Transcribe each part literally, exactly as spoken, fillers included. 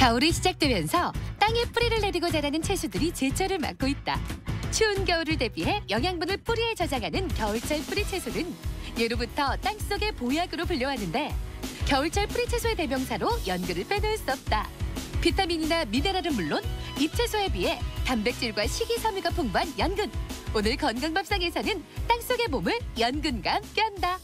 겨울이 시작되면서 땅에 뿌리를 내리고 자라는 채소들이 제철을 맞고 있다. 추운 겨울을 대비해 영양분을 뿌리에 저장하는 겨울철 뿌리 채소는 예로부터 땅속의 보약으로 불려왔는데 겨울철 뿌리 채소의 대명사로 연근을 빼놓을 수 없다. 비타민이나 미네랄은 물론 잎채소에 비해 단백질과 식이섬유가 풍부한 연근. 오늘 건강밥상에서는 땅속의 몸을 연근과 함께한다.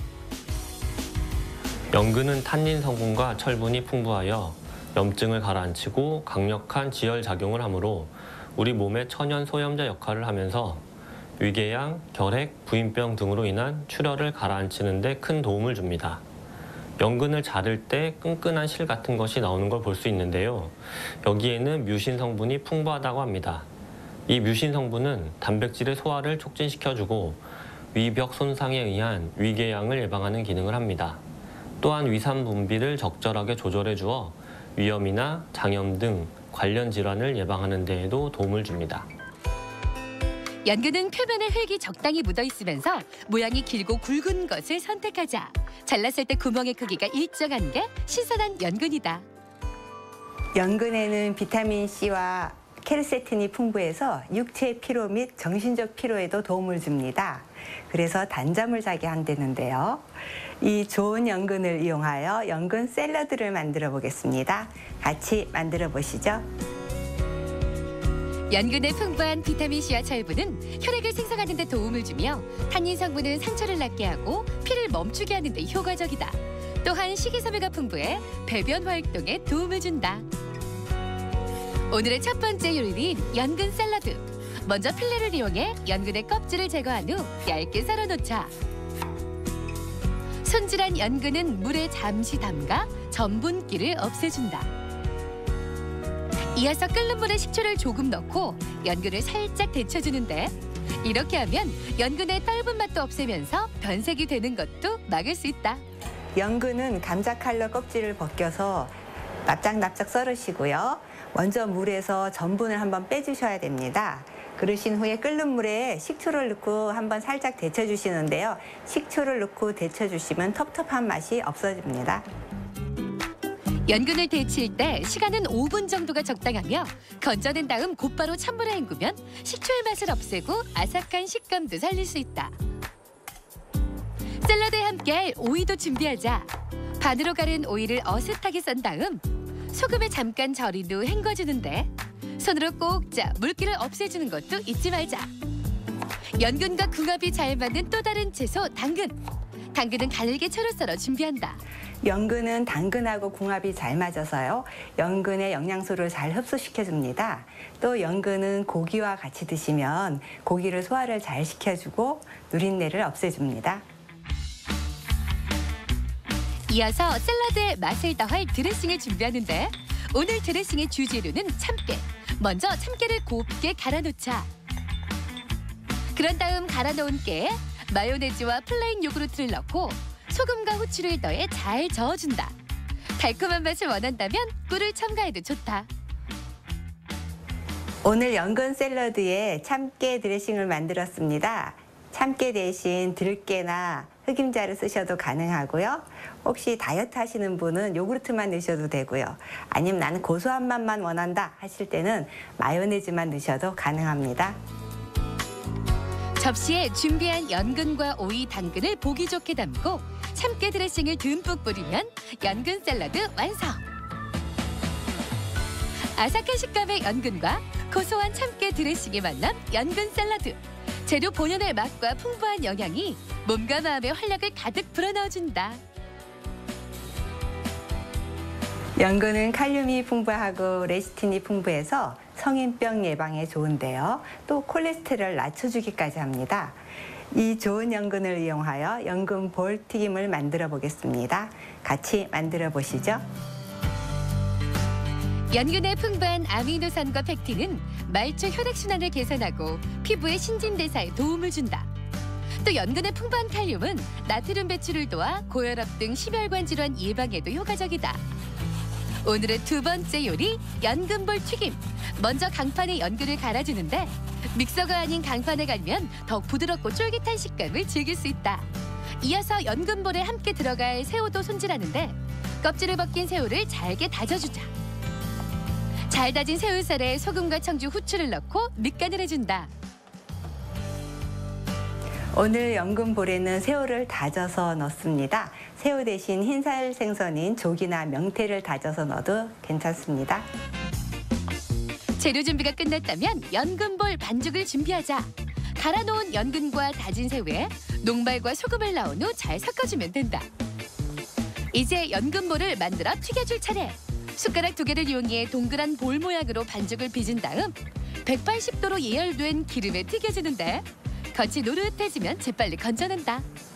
연근은 탄닌 성분과 철분이 풍부하여 염증을 가라앉히고 강력한 지혈 작용을 하므로 우리 몸의 천연 소염제 역할을 하면서 위궤양, 결핵, 부인병 등으로 인한 출혈을 가라앉히는 데 큰 도움을 줍니다. 연근을 자를 때 끈끈한 실 같은 것이 나오는 걸 볼 수 있는데요. 여기에는 뮤신 성분이 풍부하다고 합니다. 이 뮤신 성분은 단백질의 소화를 촉진시켜주고 위벽 손상에 의한 위궤양을 예방하는 기능을 합니다. 또한 위산 분비를 적절하게 조절해 주어 위염이나 장염 등 관련 질환을 예방하는 데에도 도움을 줍니다. 연근은 표면에 흙이 적당히 묻어 있으면서 모양이 길고 굵은 것을 선택하자. 잘랐을 때 구멍의 크기가 일정한 게 신선한 연근이다. 연근에는 비타민C와 케르세틴이 풍부해서 육체 피로 및 정신적 피로에도 도움을 줍니다. 그래서 단잠을 자게 한다는데요. 이 좋은 연근을 이용하여 연근 샐러드를 만들어 보겠습니다. 같이 만들어 보시죠. 연근의 풍부한 비타민C와 철분은 혈액을 생성하는 데 도움을 주며 탄닌 성분은 상처를 낫게 하고 피를 멈추게 하는 데 효과적이다. 또한 식이섬유가 풍부해 배변 활동에 도움을 준다. 오늘의 첫 번째 요리는 연근 샐러드. 먼저 필레를 이용해 연근의 껍질을 제거한 후 얇게 썰어놓자. 손질한 연근은 물에 잠시 담가 전분기를 없애준다. 이어서 끓는 물에 식초를 조금 넣고 연근을 살짝 데쳐주는데 이렇게 하면 연근의 떫은 맛도 없애면서 변색이 되는 것도 막을 수 있다. 연근은 감자 칼로 껍질을 벗겨서 납작납작 썰으시고요. 먼저 물에서 전분을 한번 빼주셔야 됩니다. 그러신 후에 끓는 물에 식초를 넣고 한번 살짝 데쳐주시는데요. 식초를 넣고 데쳐주시면 텁텁한 맛이 없어집니다. 연근을 데칠 때 시간은 오 분 정도가 적당하며 건져낸 다음 곧바로 찬물에 헹구면 식초의 맛을 없애고 아삭한 식감도 살릴 수 있다. 샐러드에 함께할 오이도 준비하자. 반으로 가른 오이를 어슷하게 썬 다음 소금에 잠깐 절인 후 헹궈주는데 손으로 꼭 짜 물기를 없애주는 것도 잊지 말자. 연근과 궁합이 잘 맞는 또 다른 채소 당근. 당근은 가늘게 채로 썰어 준비한다. 연근은 당근하고 궁합이 잘 맞아서요. 연근의 영양소를 잘 흡수시켜줍니다. 또 연근은 고기와 같이 드시면 고기를 소화를 잘 시켜주고 누린내를 없애줍니다. 이어서 샐러드에 맛을 더할 드레싱을 준비하는데 오늘 드레싱의 주재료는 참깨. 먼저 참깨를 곱게 갈아놓자. 그런 다음 갈아놓은 깨에 마요네즈와 플레인 요구르트를 넣고 소금과 후추를 더해 잘 저어준다. 달콤한 맛을 원한다면 꿀을 첨가해도 좋다. 오늘 연근 샐러드에 참깨 드레싱을 만들었습니다. 참깨 대신 들깨나 흑임자를 쓰셔도 가능하고요. 혹시 다이어트 하시는 분은 요구르트만 넣으셔도 되고요. 아니면 나는 고소한 맛만 원한다 하실 때는 마요네즈만 넣으셔도 가능합니다. 접시에 준비한 연근과 오이, 당근을 보기 좋게 담고 참깨 드레싱을 듬뿍 뿌리면 연근 샐러드 완성! 아삭한 식감의 연근과 고소한 참깨 드레싱의 만남 연근 샐러드. 재료 본연의 맛과 풍부한 영양이 몸과 마음의 활력을 가득 불어넣어준다. 연근은 칼륨이 풍부하고 레시틴이 풍부해서 성인병 예방에 좋은데요. 또 콜레스테롤 낮춰주기까지 합니다. 이 좋은 연근을 이용하여 연근 볼 튀김을 만들어 보겠습니다. 같이 만들어 보시죠. 연근의 풍부한 아미노산과 팩틴은 말초 혈액순환을 개선하고 피부의 신진대사에 도움을 준다. 또 연근의 풍부한 칼륨은 나트륨 배출을 도와 고혈압 등 심혈관 질환 예방에도 효과적이다. 오늘의 두 번째 요리, 연근볼 튀김. 먼저 강판에 연근을 갈아주는데 믹서가 아닌 강판에 갈면 더욱 부드럽고 쫄깃한 식감을 즐길 수 있다. 이어서 연근볼에 함께 들어갈 새우도 손질하는데 껍질을 벗긴 새우를 잘게 다져주자. 잘 다진 새우살에 소금과 청주, 후추를 넣고 밑간을 해준다. 오늘 연근볼에는 새우를 다져서 넣습니다. 새우 대신 흰살 생선인 조기나 명태를 다져서 넣어도 괜찮습니다. 재료 준비가 끝났다면 연근볼 반죽을 준비하자. 갈아 놓은 연근과 다진 새우에 녹말과 소금을 넣은 후 잘 섞어주면 된다. 이제 연근볼을 만들어 튀겨줄 차례. 숟가락 두 개를 이용해 동그란 볼 모양으로 반죽을 빚은 다음 백팔십 도로 예열된 기름에 튀겨주는데 겉이 노릇해지면 재빨리 건져낸다.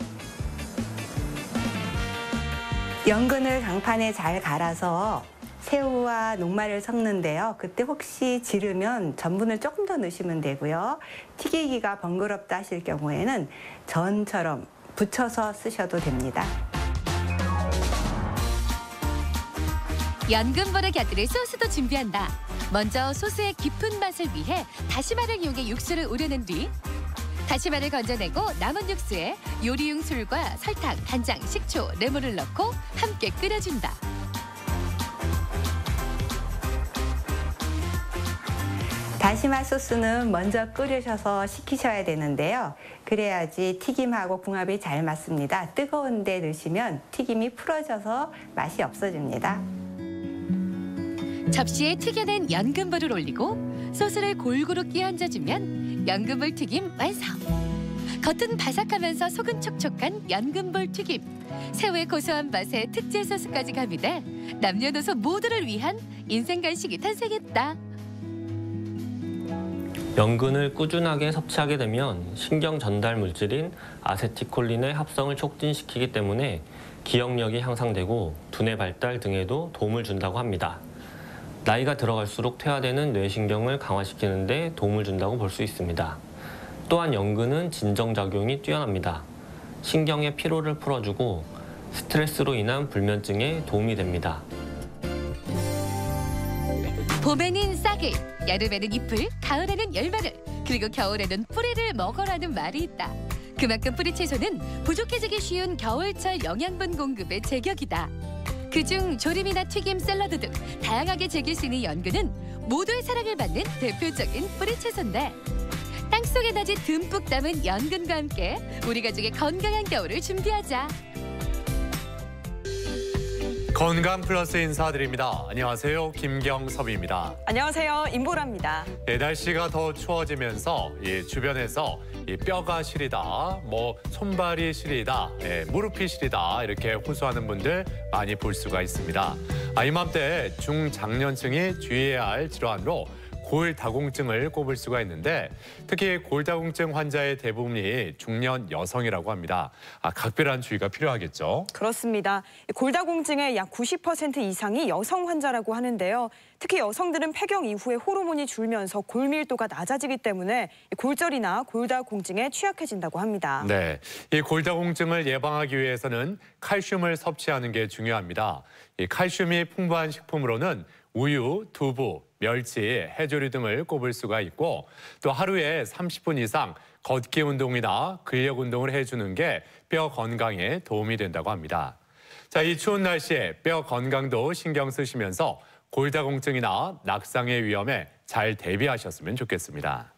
연근을 강판에 잘 갈아서 새우와 녹말을 섞는데요. 그때 혹시 지르면 전분을 조금 더 넣으시면 되고요. 튀기기가 번거롭다 하실 경우에는 전처럼 붙여서 쓰셔도 됩니다. 연근볼에 곁들일 소스도 준비한다. 먼저 소스의 깊은 맛을 위해 다시마를 이용해 육수를 우려낸 뒤 다시마를 건져내고 남은 육수에 요리용 술과 설탕, 간장, 식초, 레몬을 넣고 함께 끓여준다. 다시마 소스는 먼저 끓이셔서 식히셔야 되는데요. 그래야지 튀김하고 궁합이 잘 맞습니다. 뜨거운 데 넣으시면 튀김이 풀어져서 맛이 없어집니다. 접시에 튀겨낸 연근볼을 올리고 소스를 골고루 끼얹어주면 연근볼 튀김 완성! 겉은 바삭하면서 속은 촉촉한 연근볼 튀김. 새우의 고소한 맛에 특제 소스까지 가미돼 남녀노소 모두를 위한 인생 간식이 탄생했다. 연근을 꾸준하게 섭취하게 되면 신경 전달 물질인 아세틸콜린의 합성을 촉진시키기 때문에 기억력이 향상되고 두뇌 발달 등에도 도움을 준다고 합니다. 나이가 들어갈수록 퇴화되는 뇌신경을 강화시키는 데 도움을 준다고 볼 수 있습니다. 또한 연근은 진정작용이 뛰어납니다. 신경의 피로를 풀어주고 스트레스로 인한 불면증에 도움이 됩니다. 봄에는 싹을, 여름에는 잎을, 가을에는 열매를, 그리고 겨울에는 뿌리를 먹어라는 말이 있다. 그만큼 뿌리 채소는 부족해지기 쉬운 겨울철 영양분 공급의 제격이다. 그중 조림이나 튀김, 샐러드 등 다양하게 즐길 수 있는 연근은 모두의 사랑을 받는 대표적인 뿌리 채소인데 땅속에 낮이 듬뿍 담은 연근과 함께 우리 가족의 건강한 겨울을 준비하자. 건강 플러스 인사드립니다. 안녕하세요. 김경섭입니다. 안녕하세요. 임보라입니다. 예, 날씨가 더 추워지면서 예, 주변에서 예, 뼈가 시리다, 뭐 손발이 시리다, 예, 무릎이 시리다 이렇게 호소하는 분들 많이 볼 수가 있습니다. 아, 이맘때 중장년층이 주의해야 할 질환으로 골다공증을 꼽을 수가 있는데 특히 골다공증 환자의 대부분이 중년 여성이라고 합니다. 아, 각별한 주의가 필요하겠죠. 그렇습니다. 골다공증의 약 구십 퍼센트 이상이 여성 환자라고 하는데요. 특히 여성들은 폐경 이후에 호르몬이 줄면서 골밀도가 낮아지기 때문에 골절이나 골다공증에 취약해진다고 합니다. 네, 이 골다공증을 예방하기 위해서는 칼슘을 섭취하는 게 중요합니다. 이 칼슘이 풍부한 식품으로는 우유, 두부, 멸치, 해조류 등을 꼽을 수가 있고 또 하루에 삼십 분 이상 걷기 운동이나 근력 운동을 해주는 게 뼈 건강에 도움이 된다고 합니다. 자, 이 추운 날씨에 뼈 건강도 신경 쓰시면서 골다공증이나 낙상의 위험에 잘 대비하셨으면 좋겠습니다.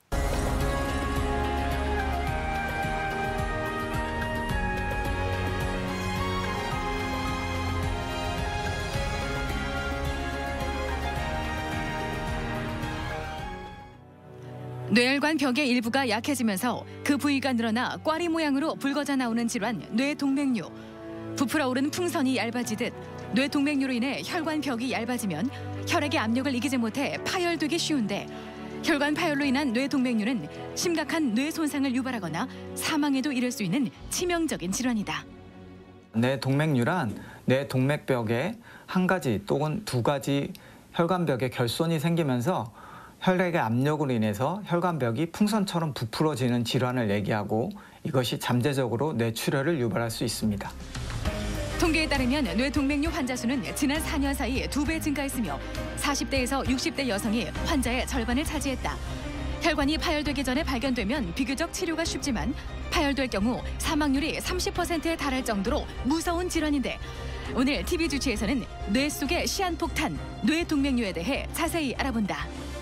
뇌혈관 벽의 일부가 약해지면서 그 부위가 늘어나 꽈리 모양으로 붉어져 나오는 질환 뇌동맥류. 부풀어 오른 풍선이 얇아지듯 뇌동맥류로 인해 혈관 벽이 얇아지면 혈액의 압력을 이기지 못해 파열되기 쉬운데 혈관 파열로 인한 뇌동맥류는 심각한 뇌 손상을 유발하거나 사망에도 이를 수 있는 치명적인 질환이다. 뇌동맥류란 뇌동맥벽에 한 가지 또는 두 가지 혈관벽에 결손이 생기면서 혈액의 압력으로 인해서 혈관벽이 풍선처럼 부풀어지는 질환을 얘기하고 이것이 잠재적으로 뇌출혈을 유발할 수 있습니다. 통계에 따르면 뇌동맥류 환자 수는 지난 사 년 사이 두 배 증가했으며 사십 대에서 육십 대 여성이 환자의 절반을 차지했다. 혈관이 파열되기 전에 발견되면 비교적 치료가 쉽지만 파열될 경우 사망률이 삼십 퍼센트에 달할 정도로 무서운 질환인데 오늘 티비 주치에서는 뇌 속의 시한폭탄, 뇌동맥류에 대해 자세히 알아본다.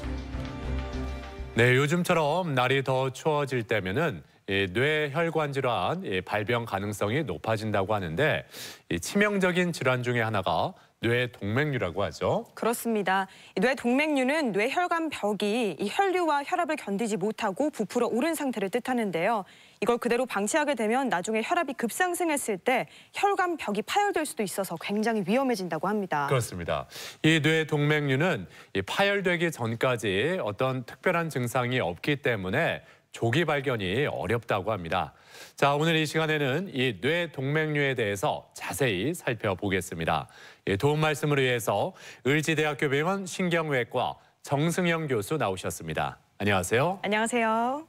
네, 요즘처럼 날이 더 추워질 때면은 이 뇌혈관 질환 이 발병 가능성이 높아진다고 하는데 이 치명적인 질환 중에 하나가 뇌동맥류라고 하죠. 그렇습니다. 뇌동맥류는 뇌혈관 벽이 이 혈류와 혈압을 견디지 못하고 부풀어 오른 상태를 뜻하는데요. 이걸 그대로 방치하게 되면 나중에 혈압이 급상승했을 때 혈관 벽이 파열될 수도 있어서 굉장히 위험해진다고 합니다. 그렇습니다. 이 뇌동맥류는 이 파열되기 전까지 어떤 특별한 증상이 없기 때문에 조기 발견이 어렵다고 합니다. 자, 오늘 이 시간에는 이 뇌동맥류에 대해서 자세히 살펴보겠습니다. 예, 도움 말씀을 위해서 을지대학교 병원 신경외과 정승영 교수 나오셨습니다. 안녕하세요. 안녕하세요.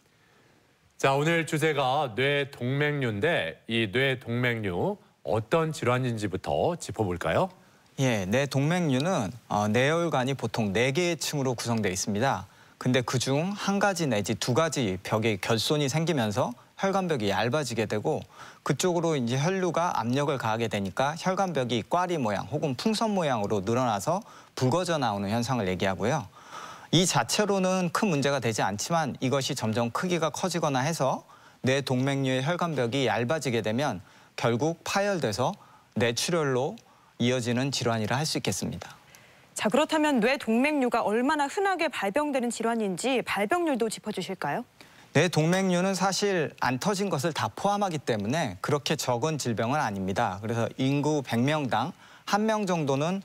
자, 오늘 주제가 뇌동맥류인데 이 뇌동맥류 어떤 질환인지부터 짚어볼까요? 예, 뇌동맥류는 어, 뇌혈관이 보통 네 개의 층으로 구성되어 있습니다. 근데 그중 한 가지 내지 두 가지 벽에 결손이 생기면서 혈관벽이 얇아지게 되고 그쪽으로 이제 혈류가 압력을 가하게 되니까 혈관벽이 꽈리 모양 혹은 풍선 모양으로 늘어나서 붉어져 나오는 현상을 얘기하고요. 이 자체로는 큰 문제가 되지 않지만 이것이 점점 크기가 커지거나 해서 뇌동맥류의 혈관벽이 얇아지게 되면 결국 파열돼서 뇌출혈로 이어지는 질환이라 할 수 있겠습니다. 자, 그렇다면 뇌동맥류가 얼마나 흔하게 발병되는 질환인지 발병률도 짚어주실까요? 뇌동맥류는 사실 안 터진 것을 다 포함하기 때문에 그렇게 적은 질병은 아닙니다. 그래서 인구 백 명당 한 명 정도는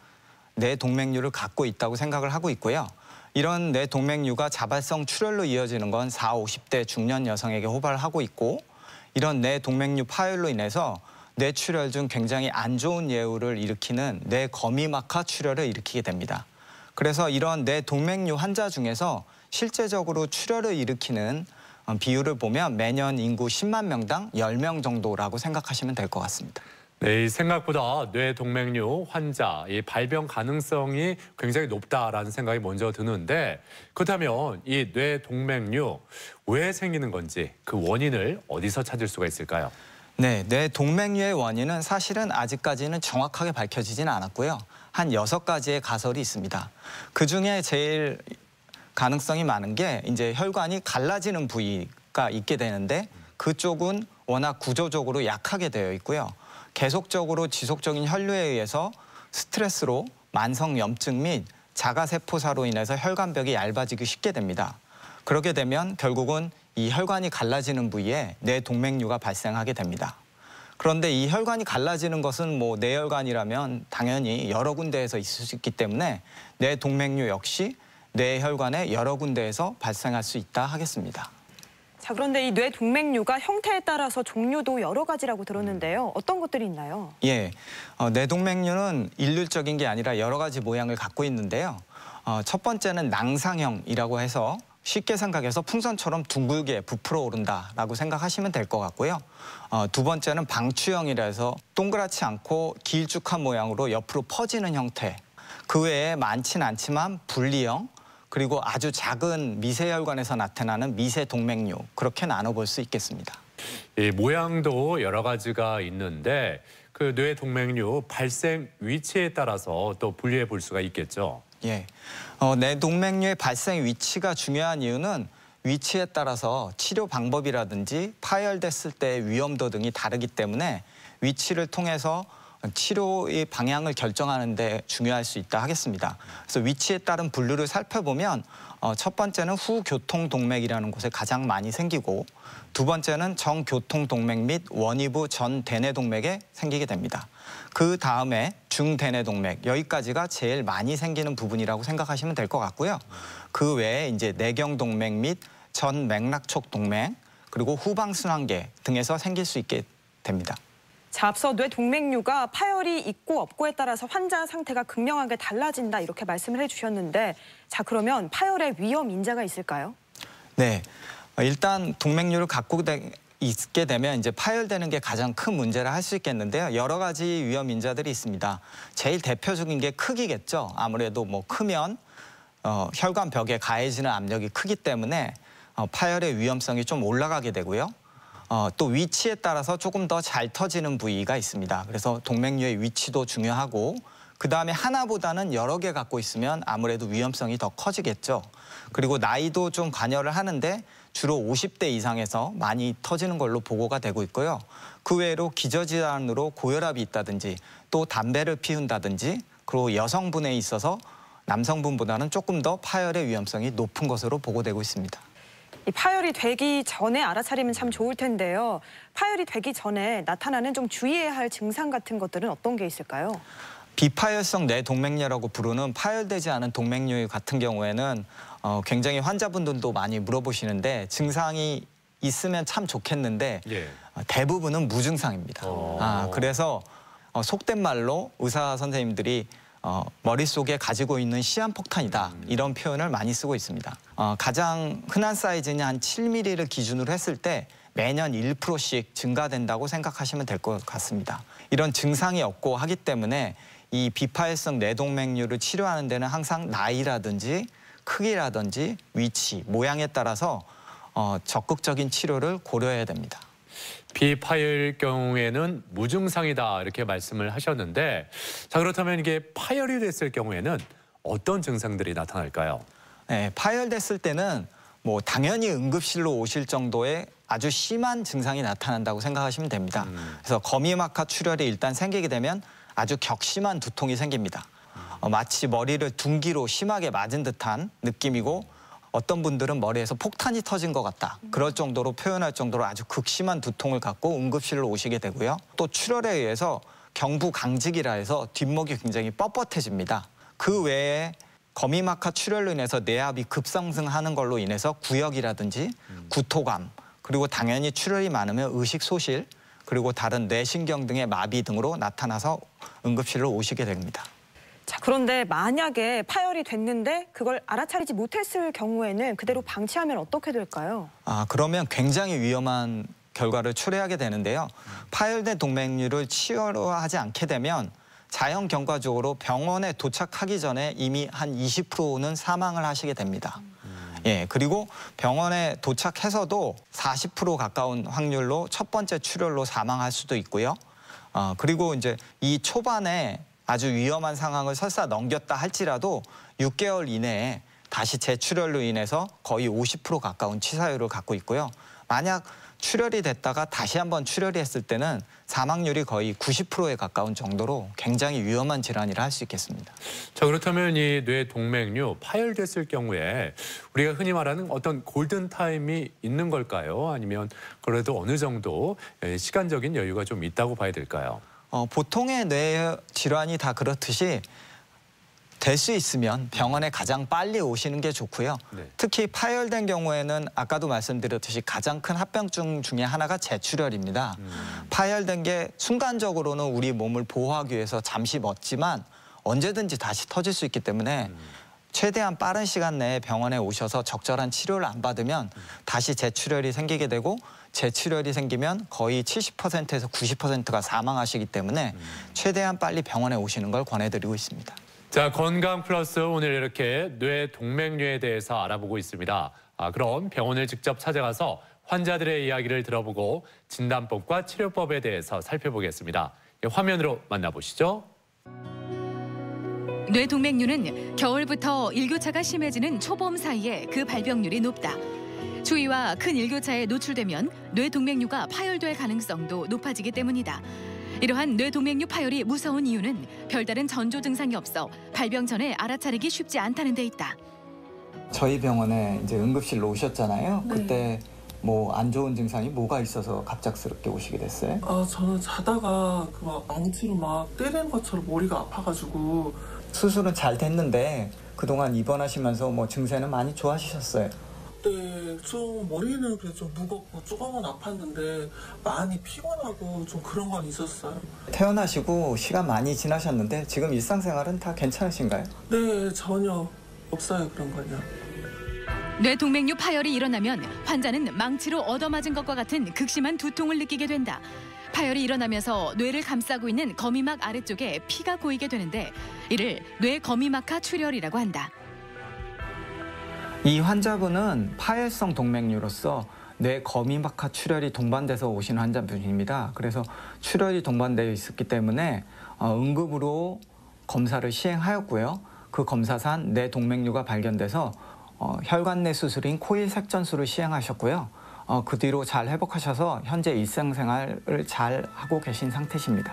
뇌동맥류를 갖고 있다고 생각을 하고 있고요. 이런 뇌동맥류가 자발성 출혈로 이어지는 건 사십, 오십 대 중년 여성에게 호발하고 있고 이런 뇌동맥류 파열로 인해서 뇌출혈 중 굉장히 안 좋은 예후를 일으키는 뇌거미막하 출혈을 일으키게 됩니다. 그래서 이런 뇌동맥류 환자 중에서 실제적으로 출혈을 일으키는 비율을 보면 매년 인구 십만 명당 열 명 정도라고 생각하시면 될 것 같습니다. 네, 생각보다 뇌동맥류 환자 이 발병 가능성이 굉장히 높다라는 생각이 먼저 드는데 그렇다면 이 뇌동맥류 왜 생기는 건지 그 원인을 어디서 찾을 수가 있을까요? 네, 뇌동맥류의 원인은 사실은 아직까지는 정확하게 밝혀지지는 않았고요. 한 여섯 가지의 가설이 있습니다. 그중에 제일 가능성이 많은 게 이제 혈관이 갈라지는 부위가 있게 되는데 그쪽은 워낙 구조적으로 약하게 되어 있고요. 계속적으로 지속적인 혈류에 의해서 스트레스로 만성 염증 및 자가세포사로 인해서 혈관벽이 얇아지기 쉽게 됩니다. 그렇게 되면 결국은 이 혈관이 갈라지는 부위에 뇌동맥류가 발생하게 됩니다. 그런데 이 혈관이 갈라지는 것은 뭐 뇌혈관이라면 당연히 여러 군데에서 있을 수 있기 때문에 뇌동맥류 역시 뇌혈관의 여러 군데에서 발생할 수 있다 하겠습니다. 자, 그런데 이 뇌동맥류가 형태에 따라서 종류도 여러 가지라고 들었는데요. 어떤 것들이 있나요? 예, 어, 뇌동맥류는 일률적인 게 아니라 여러 가지 모양을 갖고 있는데요. 어, 첫 번째는 낭상형이라고 해서 쉽게 생각해서 풍선처럼 둥글게 부풀어 오른다라고 생각하시면 될 것 같고요. 어, 두 번째는 방추형이라 해서 동그랗지 않고 길쭉한 모양으로 옆으로 퍼지는 형태. 그 외에 많지는 않지만 분리형, 그리고 아주 작은 미세혈관에서 나타나는 미세동맥류, 그렇게 나눠볼 수 있겠습니다. 이 모양도 여러 가지가 있는데 그 뇌동맥류 발생 위치에 따라서 또 분리해 볼 수가 있겠죠. 예, 어, 뇌동맥류의 발생 위치가 중요한 이유는 위치에 따라서 치료 방법이라든지 파열됐을 때의 위험도 등이 다르기 때문에 위치를 통해서 치료의 방향을 결정하는 데 중요할 수 있다 하겠습니다. 그래서 위치에 따른 분류를 살펴보면 어, 첫 번째는 후교통동맥이라는 곳에 가장 많이 생기고 두 번째는 정교통동맥 및 원위부 전대뇌동맥에 생기게 됩니다. 그 다음에 중대뇌동맥, 여기까지가 제일 많이 생기는 부분이라고 생각하시면 될 것 같고요. 그 외에 이제 내경동맥 및 전맥락촉동맥, 그리고 후방순환계 등에서 생길 수 있게 됩니다. 자, 앞서 뇌동맥류가 파열이 있고 없고에 따라서 환자 상태가 극명하게 달라진다 이렇게 말씀을 해주셨는데 자, 그러면 파열의 위험 인자가 있을까요? 네, 일단 동맥류를 갖고 되, 있게 되면 이제 파열되는 게 가장 큰 문제라 할 수 있겠는데요. 여러 가지 위험 인자들이 있습니다. 제일 대표적인 게 크기겠죠. 아무래도 뭐 크면 어, 혈관 벽에 가해지는 압력이 크기 때문에 어, 파열의 위험성이 좀 올라가게 되고요. 어, 또 위치에 따라서 조금 더 잘 터지는 부위가 있습니다. 그래서 동맥류의 위치도 중요하고 그다음에 하나보다는 여러 개 갖고 있으면 아무래도 위험성이 더 커지겠죠. 그리고 나이도 좀 관여를 하는데 주로 오십 대 이상에서 많이 터지는 걸로 보고가 되고 있고요. 그 외에도 기저질환으로 고혈압이 있다든지 또 담배를 피운다든지 그리고 여성분에 있어서 남성분보다는 조금 더 파열의 위험성이 높은 것으로 보고되고 있습니다. 이 파열이 되기 전에 알아차리면 참 좋을 텐데요. 파열이 되기 전에 나타나는 좀 주의해야 할 증상 같은 것들은 어떤 게 있을까요? 비파열성 뇌동맥류라고 부르는 파열되지 않은 동맥류 같은 경우에는 어, 굉장히 환자분들도 많이 물어보시는데 증상이 있으면 참 좋겠는데 예. 대부분은 무증상입니다. 아, 그래서 어, 속된 말로 의사 선생님들이 어, 머릿속에 가지고 있는 시한폭탄이다 이런 표현을 많이 쓰고 있습니다. 어, 가장 흔한 사이즈는 한 칠 밀리미터를 기준으로 했을 때 매년 일 퍼센트씩 증가된다고 생각하시면 될 것 같습니다. 이런 증상이 없고 하기 때문에 이 비파열성 뇌동맥류를 치료하는 데는 항상 나이라든지 크기라든지 위치, 모양에 따라서 어, 적극적인 치료를 고려해야 됩니다. 비파열 경우에는 무증상이다 이렇게 말씀을 하셨는데 자 그렇다면 이게 파열이 됐을 경우에는 어떤 증상들이 나타날까요? 네, 파열됐을 때는 뭐 당연히 응급실로 오실 정도의 아주 심한 증상이 나타난다고 생각하시면 됩니다. 음. 그래서 거미막하 출혈이 일단 생기게 되면 아주 격심한 두통이 생깁니다. 어, 마치 머리를 둔기로 심하게 맞은 듯한 느낌이고 어떤 분들은 머리에서 폭탄이 터진 것 같다. 그럴 정도로 표현할 정도로 아주 극심한 두통을 갖고 응급실로 오시게 되고요. 또 출혈에 의해서 경부강직이라 해서 뒷목이 굉장히 뻣뻣해집니다. 그 외에 거미막하 출혈로 인해서 뇌압이 급상승하는 걸로 인해서 구역이라든지 구토감 그리고 당연히 출혈이 많으면 의식소실 그리고 다른 뇌신경 등의 마비 등으로 나타나서 응급실로 오시게 됩니다. 자, 그런데 만약에 파열이 됐는데 그걸 알아차리지 못했을 경우에는 그대로 방치하면 어떻게 될까요? 아, 그러면 굉장히 위험한 결과를 초래하게 되는데요. 파열된 동맥류를 치료하지 않게 되면 자연 경과적으로 병원에 도착하기 전에 이미 한 이십 퍼센트는 사망을 하시게 됩니다. 음. 예, 그리고 병원에 도착해서도 사십 퍼센트 가까운 확률로 첫 번째 출혈로 사망할 수도 있고요. 어, 그리고 이제 이 초반에 아주 위험한 상황을 설사 넘겼다 할지라도 육 개월 이내에 다시 재출혈로 인해서 거의 오십 퍼센트 가까운 치사율을 갖고 있고요. 만약 출혈이 됐다가 다시 한번 출혈이 했을 때는 사망률이 거의 구십 퍼센트에 가까운 정도로 굉장히 위험한 질환이라 할 수 있겠습니다. 자 그렇다면 이 뇌동맥류 파열됐을 경우에 우리가 흔히 말하는 어떤 골든타임이 있는 걸까요? 아니면 그래도 어느 정도 시간적인 여유가 좀 있다고 봐야 될까요? 어, 보통의 뇌 질환이 다 그렇듯이 될 수 있으면 병원에 가장 빨리 오시는 게 좋고요. 네. 특히 파열된 경우에는 아까도 말씀드렸듯이 가장 큰 합병증 중에 하나가 재출혈입니다. 음. 파열된 게 순간적으로는 우리 몸을 보호하기 위해서 잠시 멎지만 언제든지 다시 터질 수 있기 때문에 음. 최대한 빠른 시간 내에 병원에 오셔서 적절한 치료를 안 받으면 음. 다시 재출혈이 생기게 되고 재출혈이 생기면 거의 칠십 퍼센트에서 구십 퍼센트가 사망하시기 때문에 음. 최대한 빨리 병원에 오시는 걸 권해드리고 있습니다. 자, 건강 플러스 오늘 이렇게 뇌동맥류에 대해서 알아보고 있습니다. 아, 그럼 병원을 직접 찾아가서 환자들의 이야기를 들어보고 진단법과 치료법에 대해서 살펴보겠습니다. 화면으로 만나보시죠. 뇌동맥류는 겨울부터 일교차가 심해지는 초봄 사이에 그 발병률이 높다. 추위와 큰 일교차에 노출되면 뇌동맥류가 파열될 가능성도 높아지기 때문이다. 이러한 뇌동맥류 파열이 무서운 이유는 별다른 전조 증상이 없어 발병 전에 알아차리기 쉽지 않다는 데 있다. 저희 병원에 이제 응급실로 오셨잖아요. 네. 그때 뭐 안 좋은 증상이 뭐가 있어서 갑작스럽게 오시게 됐어요? 아 저는 자다가 그 막 망치로 막 때리는 것처럼 머리가 아파가지고. 수술은 잘 됐는데 그동안 입원하시면서 뭐 증세는 많이 좋아지셨어요? 네, 좀 머리는 그래도 좀 무겁고 조금은 아팠는데 많이 피곤하고 좀 그런 건 있었어요. 태어나시고 시간 많이 지나셨는데 지금 일상생활은 다 괜찮으신가요? 네, 전혀 없어요 그런 건요. 뇌동맥류 파열이 일어나면 환자는 망치로 얻어맞은 것과 같은 극심한 두통을 느끼게 된다. 파열이 일어나면서 뇌를 감싸고 있는 거미막 아래쪽에 피가 고이게 되는데 이를 뇌거미막하 출혈이라고 한다. 이 환자분은 파열성 동맥류로서 뇌 거미막하 출혈이 동반돼서 오신 환자분입니다. 그래서 출혈이 동반되어 있었기 때문에 어, 응급으로 검사를 시행하였고요. 그 검사산 뇌 동맥류가 발견돼서 어, 혈관 내 수술인 코일 색전술을 시행하셨고요. 어, 그 뒤로 잘 회복하셔서 현재 일상생활을 잘 하고 계신 상태십니다.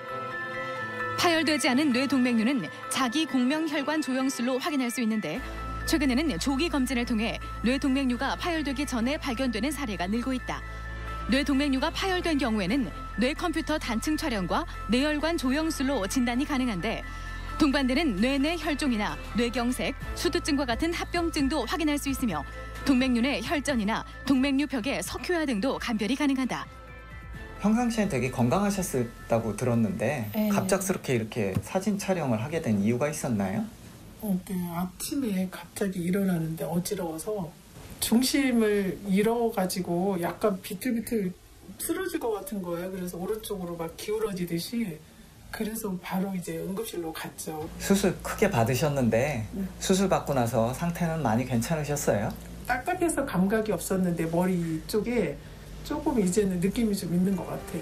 파열되지 않은 뇌 동맥류는 자기 공명 혈관 조영술로 확인할 수 있는데 최근에는 조기 검진을 통해 뇌 동맥류가 파열되기 전에 발견되는 사례가 늘고 있다. 뇌 동맥류가 파열된 경우에는 뇌 컴퓨터 단층 촬영과 뇌혈관 조영술로 진단이 가능한데 동반되는 뇌내 혈종이나 뇌경색, 수두증과 같은 합병증도 확인할 수 있으며 동맥류 내 혈전이나 동맥류 벽의 석회화 등도 감별이 가능하다. 평상시엔 되게 건강하셨다고 들었는데 네. 갑작스럽게 이렇게 사진 촬영을 하게 된 이유가 있었나요? 어, 네, 아침에 갑자기 일어나는데 어지러워서 중심을 잃어가지고 약간 비틀비틀 쓰러질 것 같은 거예요. 그래서 오른쪽으로 막 기울어지듯이 그래서 바로 이제 응급실로 갔죠. 수술 크게 받으셨는데 네. 수술 받고 나서 상태는 많이 괜찮으셨어요? 딱딱해서 감각이 없었는데 머리 쪽에 조금 이제는 느낌이 좀 있는 것 같아요.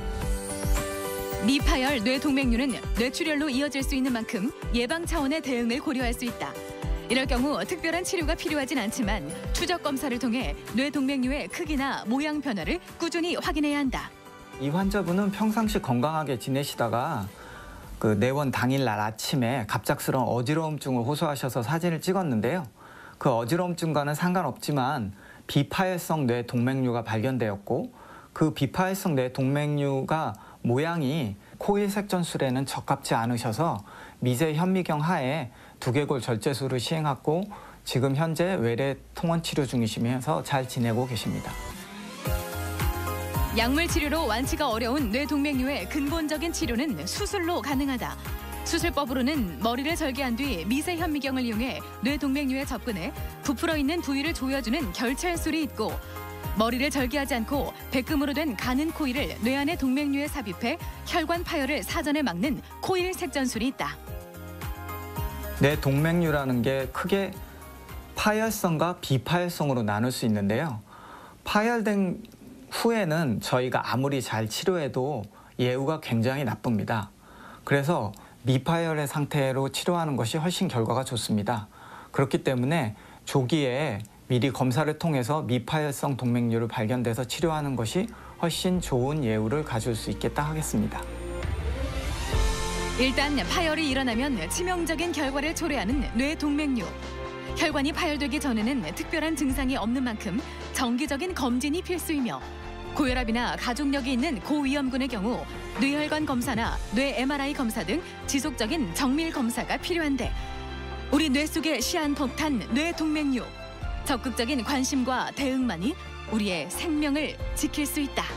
미파열 뇌 동맥류는 뇌출혈로 이어질 수 있는 만큼 예방 차원의 대응을 고려할 수 있다. 이럴 경우 특별한 치료가 필요하진 않지만 추적 검사를 통해 뇌 동맥류의 크기나 모양 변화를 꾸준히 확인해야 한다. 이 환자분은 평상시 건강하게 지내시다가 그 내원 당일날 아침에 갑작스러운 어지러움증을 호소하셔서 사진을 찍었는데요. 그 어지러움증과는 상관없지만 비파열성 뇌 동맥류가 발견되었고 그 비파열성 뇌 동맥류가 모양이 코일 색전술에는 적합지 않으셔서 미제 현미경 하에 두개골 절제술을 시행했고 지금 현재 외래 통원 치료 중이시면서 잘 지내고 계십니다. 약물 치료로 완치가 어려운 뇌 동맥류의 근본적인 치료는 수술로 가능하다. 수술법으로는 머리를 절개한 뒤 미세 현미경을 이용해 뇌 동맥류에 접근해 부풀어 있는 부위를 조여주는 결찰술이 있고 머리를 절개하지 않고 백금으로 된 가는 코일을 뇌 안의 동맥류에 삽입해 혈관 파열을 사전에 막는 코일 색전술이 있다. 뇌 동맥류라는 게 크게 파열성과 비파열성으로 나눌 수 있는데요. 파열된 후에는 저희가 아무리 잘 치료해도 예후가 굉장히 나쁩니다. 그래서 미파열의 상태로 치료하는 것이 훨씬 결과가 좋습니다. 그렇기 때문에 조기에 미리 검사를 통해서 미파열성 동맥류를 발견돼서 치료하는 것이 훨씬 좋은 예후를 가질 수 있겠다 하겠습니다. 일단 파열이 일어나면 치명적인 결과를 초래하는 뇌 동맥류. 혈관이 파열되기 전에는 특별한 증상이 없는 만큼 정기적인 검진이 필수이며 고혈압이나 가족력이 있는 고위험군의 경우 뇌혈관 검사나 뇌 엠알아이 검사 등 지속적인 정밀 검사가 필요한데 우리 뇌 속의 시한폭탄 뇌 동맥류. 적극적인 관심과 대응만이 우리의 생명을 지킬 수 있다.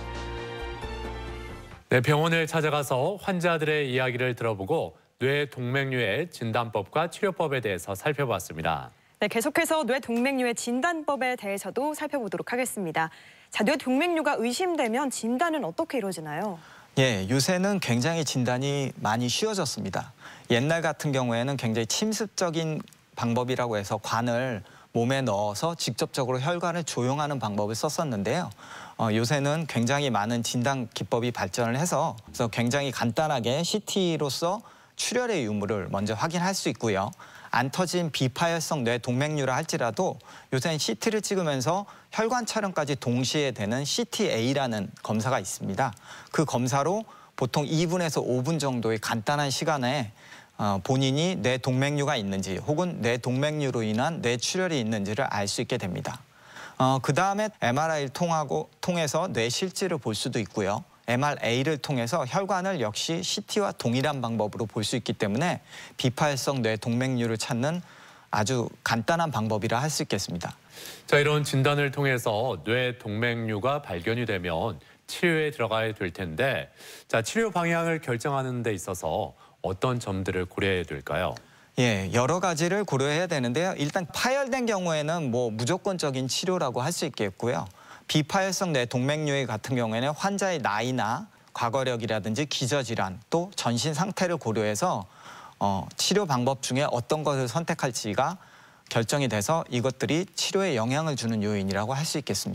네, 병원을 찾아가서 환자들의 이야기를 들어보고 뇌 동맥류의 진단법과 치료법에 대해서 살펴봤습니다. 네, 계속해서 뇌 동맥류의 진단법에 대해서도 살펴보도록 하겠습니다. 자, 뇌 동맥류가 의심되면 진단은 어떻게 이루어지나요? 예, 요새는 굉장히 진단이 많이 쉬워졌습니다. 옛날 같은 경우에는 굉장히 침습적인 방법이라고 해서 관을 몸에 넣어서 직접적으로 혈관을 조영하는 방법을 썼었는데요. 어, 요새는 굉장히 많은 진단 기법이 발전을 해서 그래서 굉장히 간단하게 씨티로서 출혈의 유무를 먼저 확인할 수 있고요. 안 터진 비파열성 뇌 동맥류라 할지라도 요새는 씨티를 찍으면서 혈관 촬영까지 동시에 되는 씨티에이라는 검사가 있습니다. 그 검사로 보통 이 분에서 오 분 정도의 간단한 시간에 어, 본인이 뇌 동맥류가 있는지 혹은 뇌 동맥류로 인한 뇌출혈이 있는지를 알 수 있게 됩니다. 어, 그 다음에 엠알아이를 통하고, 통해서 뇌 실질을 볼 수도 있고요. 엠알에이를 통해서 혈관을 역시 씨티와 동일한 방법으로 볼 수 있기 때문에 비파열성 뇌 동맥류를 찾는 아주 간단한 방법이라 할 수 있겠습니다. 자, 이런 진단을 통해서 뇌 동맥류가 발견이 되면 치료에 들어가야 될 텐데 자, 치료 방향을 결정하는 데 있어서 어떤 점들을 고려해야 될까요? 예, 여러 가지를 고려해야 되는데요. 일단 파열된 경우에는 뭐 무조건적인 치료라고 할 수 있겠고요. 비파열성 뇌 동맥류 같은 경우에는 환자의 나이나 과거력이라든지 기저질환 또 전신 상태를 고려해서 어, 치료 방법 중에 어떤 것을 선택할지가 결정이 돼서 이것들이 치료에 영향을 주는 요인이라고 할 수 있겠습니다.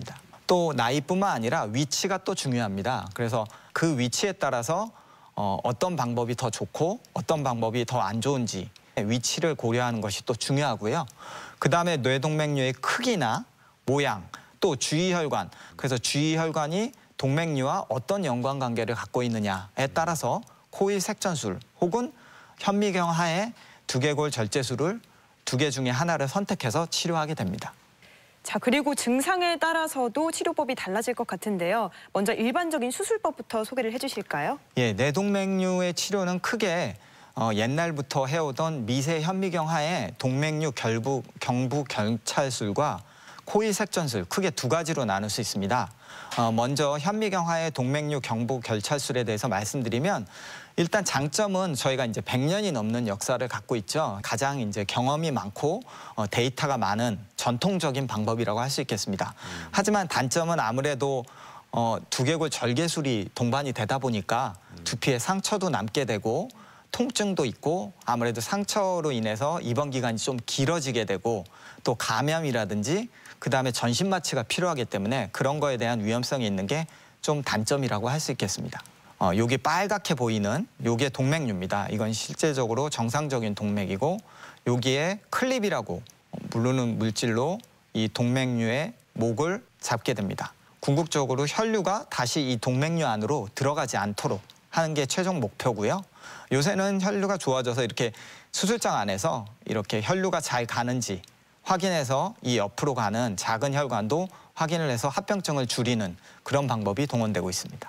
또 나이뿐만 아니라 위치가 또 중요합니다. 그래서 그 위치에 따라서 어, 어떤 방법이 더 좋고 어떤 방법이 더 안 좋은지 위치를 고려하는 것이 또 중요하고요. 그다음에 뇌동맥류의 크기나 모양, 또 주위혈관, 그래서 주위혈관이 동맥류와 어떤 연관관계를 갖고 있느냐에 따라서 코일 색전술 혹은 현미경 하에 두개골 절제술을 두 개 중에 하나를 선택해서 치료하게 됩니다. 자, 그리고 증상에 따라서도 치료법이 달라질 것 같은데요. 먼저 일반적인 수술법부터 소개를 해주실까요? 예, 뇌동맥류의 치료는 크게 어, 옛날부터 해오던 미세 현미경 하에 동맥류 결부, 경부 결찰술과 코일 색전술 크게 두 가지로 나눌 수 있습니다. 어, 먼저 현미경 하에 동맥류 경부 결찰술에 대해서 말씀드리면 일단 장점은 저희가 이제 백 년이 넘는 역사를 갖고 있죠. 가장 이제 경험이 많고 어, 데이터가 많은 전통적인 방법이라고 할 수 있겠습니다. 음. 하지만 단점은 아무래도 어, 두개골 절개술이 동반이 되다 보니까 음. 두피에 상처도 남게 되고 통증도 있고 아무래도 상처로 인해서 입원 기간이 좀 길어지게 되고 또 감염이라든지 그다음에 전신 마취가 필요하기 때문에 그런 거에 대한 위험성이 있는 게 좀 단점이라고 할 수 있겠습니다. 어, 여기 빨갛게 보이는 요게 동맥류입니다. 이건 실제적으로 정상적인 동맥이고 여기에 클립이라고 부르는 물질로 이 동맥류의 목을 잡게 됩니다. 궁극적으로 혈류가 다시 이 동맥류 안으로 들어가지 않도록 하는 게 최종 목표고요. 요새는 혈류가 좋아져서 이렇게 수술장 안에서 이렇게 혈류가 잘 가는지 확인해서 이 옆으로 가는 작은 혈관도 확인을 해서 합병증을 줄이는 그런 방법이 동원되고 있습니다.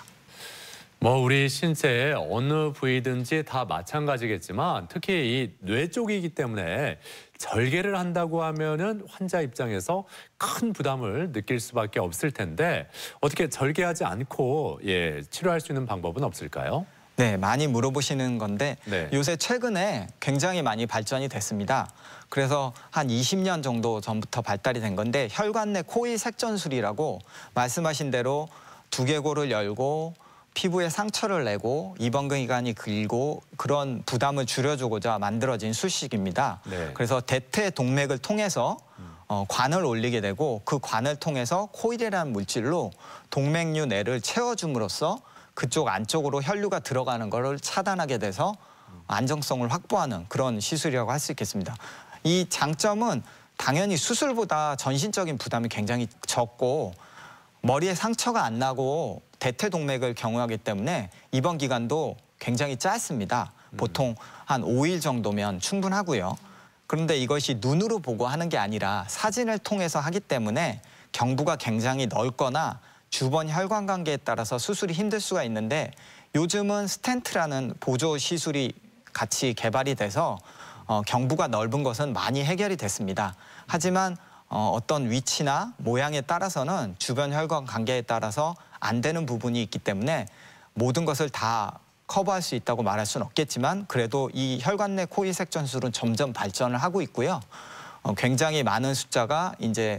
뭐 우리 신체의 어느 부위든지 다 마찬가지겠지만 특히 이 뇌 쪽이기 때문에 절개를 한다고 하면은 환자 입장에서 큰 부담을 느낄 수밖에 없을 텐데 어떻게 절개하지 않고 예, 치료할 수 있는 방법은 없을까요? 네, 많이 물어보시는 건데 네. 요새 최근에 굉장히 많이 발전이 됐습니다. 그래서 한 이십 년 정도 전부터 발달이 된 건데 혈관 내 코일 색전술이라고 말씀하신 대로 두개골을 열고 피부에 상처를 내고 입원 기간이 길고 그런 부담을 줄여주고자 만들어진 수식입니다. 네. 그래서 대퇴 동맥을 통해서 어, 관을 올리게 되고 그 관을 통해서 코일이라는 물질로 동맥류 내를 채워줌으로써 그쪽 안쪽으로 혈류가 들어가는 것을 차단하게 돼서 안정성을 확보하는 그런 시술이라고 할 수 있겠습니다. 이 장점은 당연히 수술보다 전신적인 부담이 굉장히 적고 머리에 상처가 안 나고 대퇴동맥을 경우하기 때문에 입원 기간도 굉장히 짧습니다. 보통 한 오 일 정도면 충분하고요. 그런데 이것이 눈으로 보고 하는 게 아니라 사진을 통해서 하기 때문에 경부가 굉장히 넓거나 주변 혈관 관계에 따라서 수술이 힘들 수가 있는데 요즘은 스텐트라는 보조 시술이 같이 개발이 돼서 어, 경부가 넓은 것은 많이 해결이 됐습니다. 하지만 어, 어떤 위치나 모양에 따라서는 주변 혈관 관계에 따라서 안 되는 부분이 있기 때문에 모든 것을 다 커버할 수 있다고 말할 수는 없겠지만 그래도 이 혈관 내 코일 색전술은 점점 발전을 하고 있고요. 어, 굉장히 많은 숫자가 이제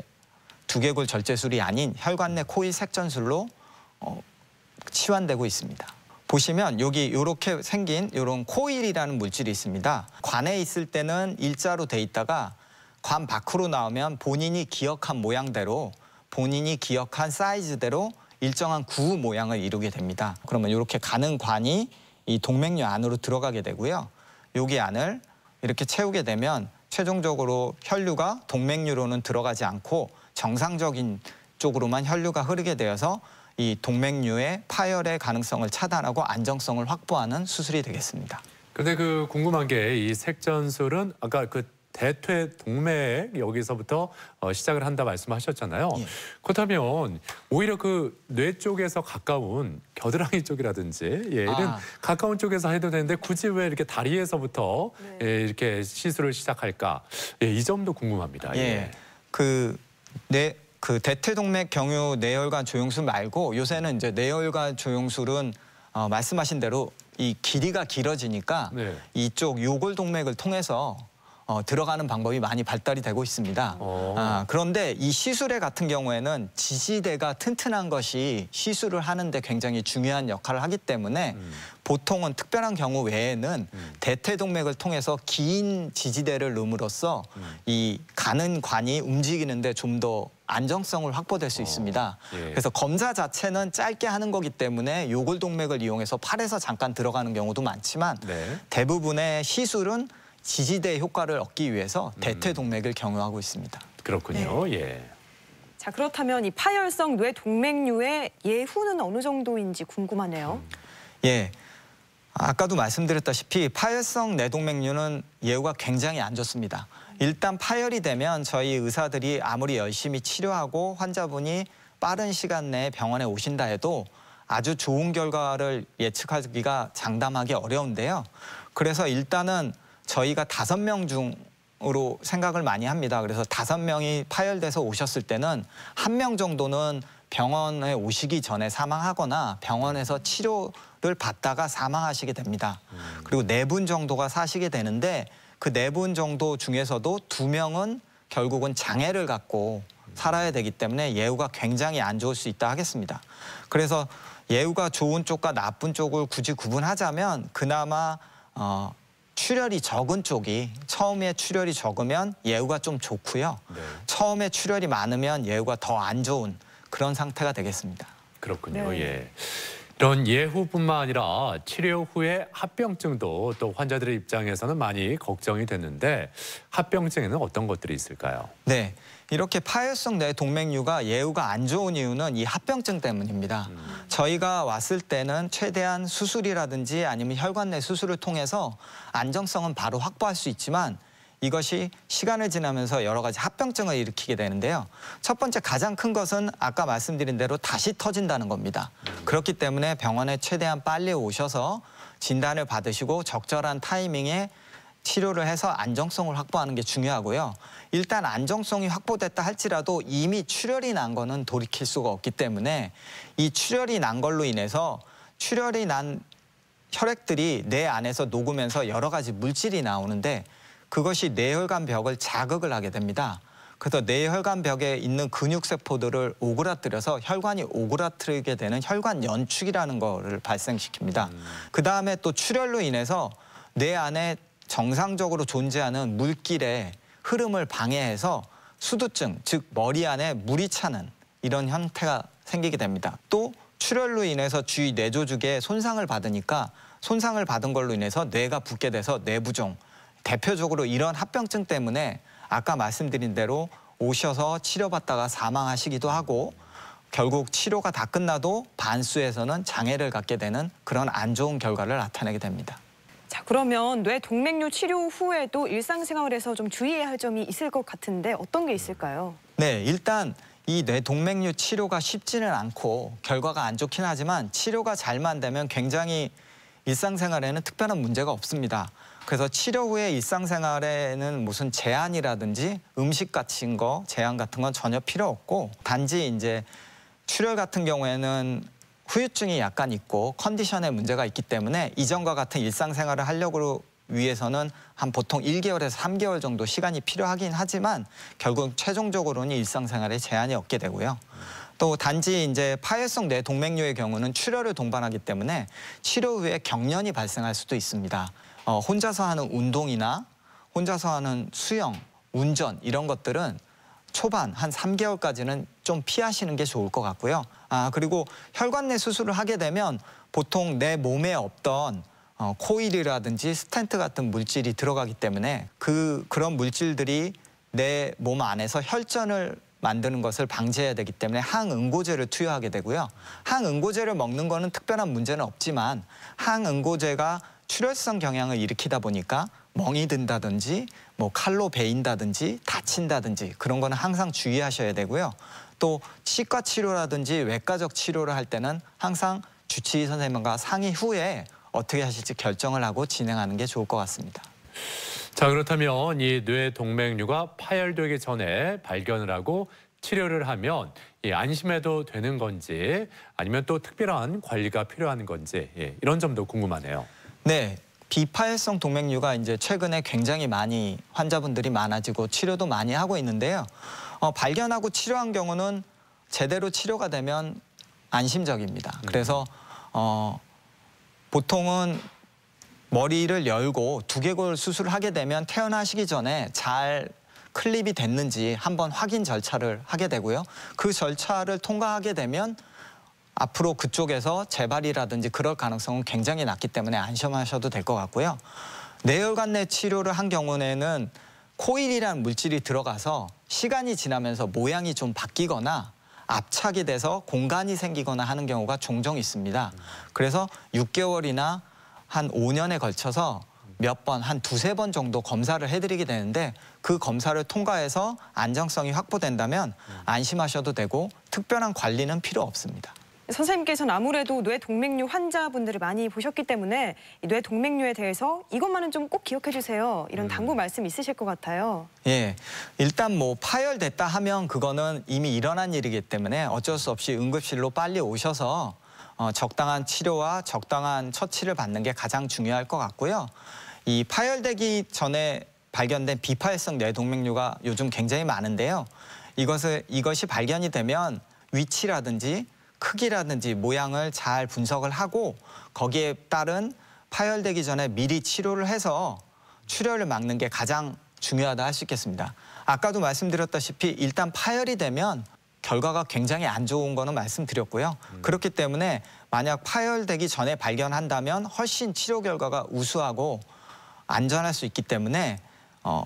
두개골 절제술이 아닌 혈관 내 코일 색전술로 어, 치환되고 있습니다. 보시면 여기 이렇게 생긴 이런 코일이라는 물질이 있습니다. 관에 있을 때는 일자로 돼 있다가 관 밖으로 나오면 본인이 기억한 모양대로 본인이 기억한 사이즈대로 일정한 구 모양을 이루게 됩니다. 그러면 이렇게 가는 관이 이 동맥류 안으로 들어가게 되고요. 여기 안을 이렇게 채우게 되면 최종적으로 혈류가 동맥류로는 들어가지 않고 정상적인 쪽으로만 혈류가 흐르게 되어서 이 동맥류의 파열의 가능성을 차단하고 안정성을 확보하는 수술이 되겠습니다. 근데 그 궁금한 게 이 색전술은 아까 그 대퇴 동맥 여기서부터 어, 시작을 한다 말씀하셨잖아요. 예. 그렇다면 오히려 그 뇌 쪽에서 가까운 겨드랑이 쪽이라든지 예, 이런 아. 가까운 쪽에서 해도 되는데 굳이 왜 이렇게 다리에서부터 네. 예, 이렇게 시술을 시작할까? 예, 이 점도 궁금합니다. 예, 예. 그 뇌 그 대퇴동맥 경유 뇌혈관 조영술 말고 요새는 이제 뇌혈관 조영술은 어, 말씀하신 대로 이 길이가 길어지니까 네. 이쪽 요골동맥을 통해서 어, 들어가는 방법이 많이 발달이 되고 있습니다. 아, 그런데 이 시술에 같은 경우에는 지지대가 튼튼한 것이 시술을 하는데 굉장히 중요한 역할을 하기 때문에 음. 보통은 특별한 경우 외에는 음. 대퇴동맥을 통해서 긴 지지대를 넣음으로써 음. 이 가는 관이 움직이는데 좀 더 안정성을 확보될 수 어, 있습니다. 예. 그래서 검사 자체는 짧게 하는 거기 때문에 요골동맥을 이용해서 팔에서 잠깐 들어가는 경우도 많지만 네. 대부분의 시술은 지지대 효과를 얻기 위해서 대퇴동맥을 경유하고 있습니다. 그렇군요. 예. 자, 그렇다면 이 파열성 뇌동맥류의 예후는 어느 정도인지 궁금하네요. 예. 아까도 말씀드렸다시피 파열성 뇌동맥류는 예후가 굉장히 안 좋습니다. 일단 파열이 되면 저희 의사들이 아무리 열심히 치료하고 환자분이 빠른 시간 내에 병원에 오신다 해도 아주 좋은 결과를 예측하기가 장담하기 어려운데요. 그래서 일단은 저희가 다섯 명 중으로 생각을 많이 합니다. 그래서 다섯 명이 파열돼서 오셨을 때는 한 명 정도는 병원에 오시기 전에 사망하거나 병원에서 치료를 받다가 사망하시게 됩니다. 그리고 네 분 정도가 사시게 되는데 그 네 분 정도 중에서도 두 명은 결국은 장애를 갖고 살아야 되기 때문에 예후가 굉장히 안 좋을 수 있다 하겠습니다. 그래서 예후가 좋은 쪽과 나쁜 쪽을 굳이 구분하자면 그나마 어, 출혈이 적은 쪽이 처음에 출혈이 적으면 예후가 좀 좋고요. 네. 처음에 출혈이 많으면 예후가 더 안 좋은 그런 상태가 되겠습니다. 그렇군요. 네. 예. 이런 예후뿐만 아니라 치료 후에 합병증도 또 환자들의 입장에서는 많이 걱정이 됐는데 합병증에는 어떤 것들이 있을까요? 네, 이렇게 파열성 뇌동맥류가 예후가 안 좋은 이유는 이 합병증 때문입니다. 음. 저희가 왔을 때는 최대한 수술이라든지 아니면 혈관 내 수술을 통해서 안정성은 바로 확보할 수 있지만 이것이 시간을 지나면서 여러 가지 합병증을 일으키게 되는데요. 첫 번째 가장 큰 것은 아까 말씀드린 대로 다시 터진다는 겁니다. 그렇기 때문에 병원에 최대한 빨리 오셔서 진단을 받으시고 적절한 타이밍에 치료를 해서 안정성을 확보하는 게 중요하고요. 일단 안정성이 확보됐다 할지라도 이미 출혈이 난 거는 돌이킬 수가 없기 때문에 이 출혈이 난 걸로 인해서 출혈이 난 혈액들이 뇌 안에서 녹으면서 여러 가지 물질이 나오는데 그것이 뇌혈관 벽을 자극을 하게 됩니다. 그래서 뇌혈관 벽에 있는 근육세포들을 오그라뜨려서 혈관이 오그라뜨리게 되는 혈관 연축이라는 거를 발생시킵니다. 음. 그 다음에 또 출혈로 인해서 뇌 안에 정상적으로 존재하는 물길의 흐름을 방해해서 수두증, 즉 머리 안에 물이 차는 이런 형태가 생기게 됩니다. 또 출혈로 인해서 주위 뇌조직에 손상을 받으니까 손상을 받은 걸로 인해서 뇌가 붓게 돼서 뇌부종, 대표적으로 이런 합병증 때문에 아까 말씀드린 대로 오셔서 치료받다가 사망하시기도 하고 결국 치료가 다 끝나도 반수에서는 장애를 갖게 되는 그런 안 좋은 결과를 나타내게 됩니다. 자, 그러면 뇌동맥류 치료 후에도 일상생활에서 좀 주의해야 할 점이 있을 것 같은데 어떤 게 있을까요? 네, 일단 이 뇌동맥류 치료가 쉽지는 않고 결과가 안 좋긴 하지만 치료가 잘만 되면 굉장히 일상생활에는 특별한 문제가 없습니다. 그래서 치료 후에 일상생활에는 무슨 제한이라든지 음식 같은 거, 제한 같은 건 전혀 필요 없고 단지 이제 출혈 같은 경우에는 후유증이 약간 있고 컨디션에 문제가 있기 때문에 이전과 같은 일상생활을 하려고 위해서는 한 보통 일 개월에서 삼 개월 정도 시간이 필요하긴 하지만 결국 최종적으로는 일상생활에 제한이 없게 되고요. 또 단지 이제 파열성 뇌동맥류의 경우는 출혈을 동반하기 때문에 치료 후에 경련이 발생할 수도 있습니다. 어, 혼자서 하는 운동이나 혼자서 하는 수영, 운전 이런 것들은 초반 한 삼 개월까지는 좀 피하시는 게 좋을 것 같고요. 아, 그리고 혈관 내 수술을 하게 되면 보통 내 몸에 없던 어, 코일이라든지 스텐트 같은 물질이 들어가기 때문에 그 그런 물질들이 내 몸 안에서 혈전을 만드는 것을 방지해야 되기 때문에 항응고제를 투여하게 되고요. 항응고제를 먹는 거는 특별한 문제는 없지만 항응고제가 출혈성 경향을 일으키다 보니까 멍이 든다든지 뭐 칼로 베인다든지 다친다든지 그런 거는 항상 주의하셔야 되고요. 또 치과 치료라든지 외과적 치료를 할 때는 항상 주치의 선생님과 상의 후에 어떻게 하실지 결정을 하고 진행하는 게 좋을 것 같습니다. 자, 그렇다면 이 뇌동맥류가 파열되기 전에 발견을 하고 치료를 하면 예, 안심해도 되는 건지 아니면 또 특별한 관리가 필요한 건지 예, 이런 점도 궁금하네요. 네, 비파열성 동맥류가 이제 최근에 굉장히 많이 환자분들이 많아지고 치료도 많이 하고 있는데요. 어, 발견하고 치료한 경우는 제대로 치료가 되면 안심적입니다. 그래서 어, 보통은 머리를 열고 두개골 수술을 하게 되면 퇴원하시기 전에 잘 클립이 됐는지 한번 확인 절차를 하게 되고요. 그 절차를 통과하게 되면 앞으로 그쪽에서 재발이라든지 그럴 가능성은 굉장히 낮기 때문에 안심하셔도 될 것 같고요. 뇌혈관 내 치료를 한 경우에는 코일이라는 물질이 들어가서 시간이 지나면서 모양이 좀 바뀌거나 압착이 돼서 공간이 생기거나 하는 경우가 종종 있습니다. 그래서 육 개월이나 한 오 년에 걸쳐서 몇 번, 한 두세 번 정도 검사를 해드리게 되는데 그 검사를 통과해서 안정성이 확보된다면 안심하셔도 되고 특별한 관리는 필요 없습니다. 선생님께서는 아무래도 뇌동맥류 환자분들을 많이 보셨기 때문에 이 뇌동맥류에 대해서 이것만은 좀 꼭 기억해 주세요. 이런 당부 말씀 있으실 것 같아요. 예, 일단 뭐 파열됐다 하면 그거는 이미 일어난 일이기 때문에 어쩔 수 없이 응급실로 빨리 오셔서 어, 적당한 치료와 적당한 처치를 받는 게 가장 중요할 것 같고요. 이 파열되기 전에 발견된 비파열성 뇌동맥류가 요즘 굉장히 많은데요. 이것을, 이것이 발견이 되면 위치라든지 크기라든지 모양을 잘 분석을 하고 거기에 따른 파열되기 전에 미리 치료를 해서 출혈을 막는 게 가장 중요하다 할 수 있겠습니다. 아까도 말씀드렸다시피 일단 파열이 되면 결과가 굉장히 안 좋은 거는 말씀드렸고요. 음. 그렇기 때문에 만약 파열되기 전에 발견한다면 훨씬 치료 결과가 우수하고 안전할 수 있기 때문에 어,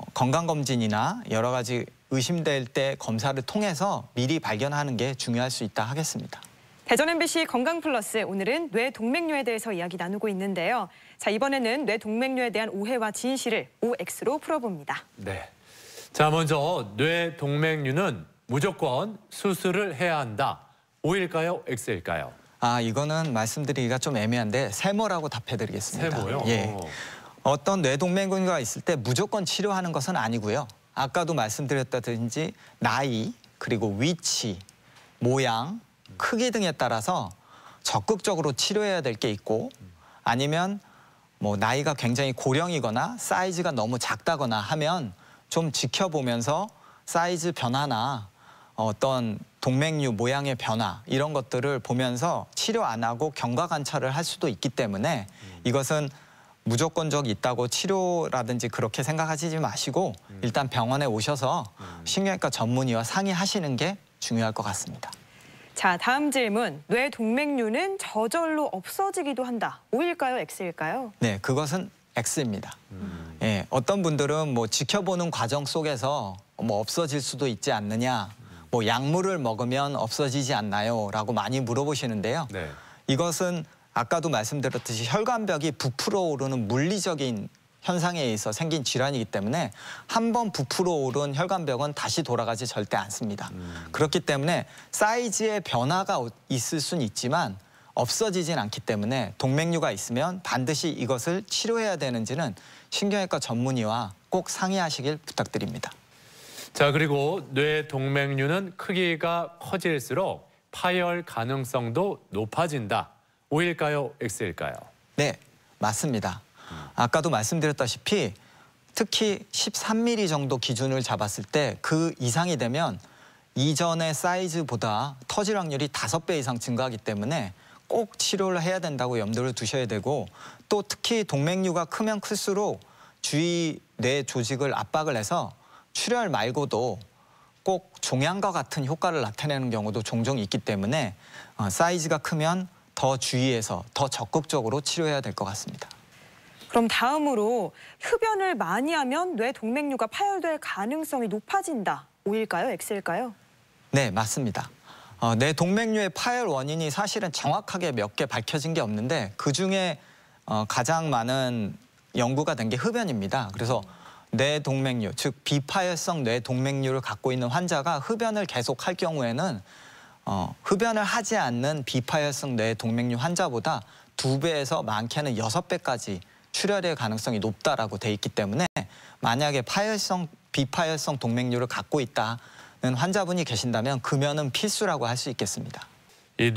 건강검진이나 여러 가지 의심될 때 검사를 통해서 미리 발견하는 게 중요할 수 있다 하겠습니다. 대전 엠비씨 건강플러스, 오늘은 뇌동맥류에 대해서 이야기 나누고 있는데요. 자, 이번에는 뇌동맥류에 대한 오해와 진실을 오엑스로 풀어봅니다. 네. 자, 먼저 뇌동맥류는 무조건 수술을 해야 한다. O일까요? X일까요? 아, 이거는 말씀드리기가 좀 애매한데 세모라고 답해드리겠습니다. 세모요? 예. 어떤 뇌동맥류가 있을 때 무조건 치료하는 것은 아니고요. 아까도 말씀드렸다든지 나이, 그리고 위치, 모양, 크기 등에 따라서 적극적으로 치료해야 될 게 있고 아니면 뭐 나이가 굉장히 고령이거나 사이즈가 너무 작다거나 하면 좀 지켜보면서 사이즈 변화나 어떤 동맥류 모양의 변화 이런 것들을 보면서 치료 안 하고 경과 관찰을 할 수도 있기 때문에 이것은 무조건적 있다고 치료라든지 그렇게 생각하시지 마시고 일단 병원에 오셔서 신경외과 전문의와 상의하시는 게 중요할 것 같습니다. 자, 다음 질문. 뇌동맥류는 저절로 없어지기도 한다. O일까요? X일까요? 네, 그것은 X입니다. 음. 예, 어떤 분들은 뭐 지켜보는 과정 속에서 뭐 없어질 수도 있지 않느냐, 뭐 약물을 먹으면 없어지지 않나요? 라고 많이 물어보시는데요. 네. 이것은 아까도 말씀드렸듯이 혈관벽이 부풀어 오르는 물리적인 현상에 의해서 생긴 질환이기 때문에 한 번 부풀어 오른 혈관벽은 다시 돌아가지 절대 않습니다. 음. 그렇기 때문에 사이즈의 변화가 있을 수는 있지만 없어지진 않기 때문에 동맥류가 있으면 반드시 이것을 치료해야 되는지는 신경외과 전문의와 꼭 상의하시길 부탁드립니다. 자, 그리고 뇌동맥류는 크기가 커질수록 파열 가능성도 높아진다. O일까요? X일까요? 네, 맞습니다. 아까도 말씀드렸다시피 특히 십삼 밀리미터 정도 기준을 잡았을 때 그 이상이 되면 이전의 사이즈보다 터질 확률이 다섯 배 이상 증가하기 때문에 꼭 치료를 해야 된다고 염두를 두셔야 되고 또 특히 동맥류가 크면 클수록 주위 뇌 조직을 압박을 해서 출혈 말고도 꼭 종양과 같은 효과를 나타내는 경우도 종종 있기 때문에 사이즈가 크면 더 주의해서 더 적극적으로 치료해야 될 것 같습니다. 그럼 다음으로 흡연을 많이 하면 뇌동맥류가 파열될 가능성이 높아진다. O일까요? X일까요? 네, 맞습니다. 어, 뇌동맥류의 파열 원인이 사실은 정확하게 몇 개 밝혀진 게 없는데 그중에 어, 가장 많은 연구가 된 게 흡연입니다. 그래서 뇌동맥류, 즉 비파열성 뇌동맥류를 갖고 있는 환자가 흡연을 계속할 경우에는 어, 흡연을 하지 않는 비파열성 뇌동맥류 환자보다 두 배에서 많게는 여섯 배까지 출혈의 가능성이 높다라고 돼 있기 때문에 만약에 파열성, 비파열성 동맥류를 갖고 있다는 환자분이 계신다면 금연은 필수라고 할 수 있겠습니다. 이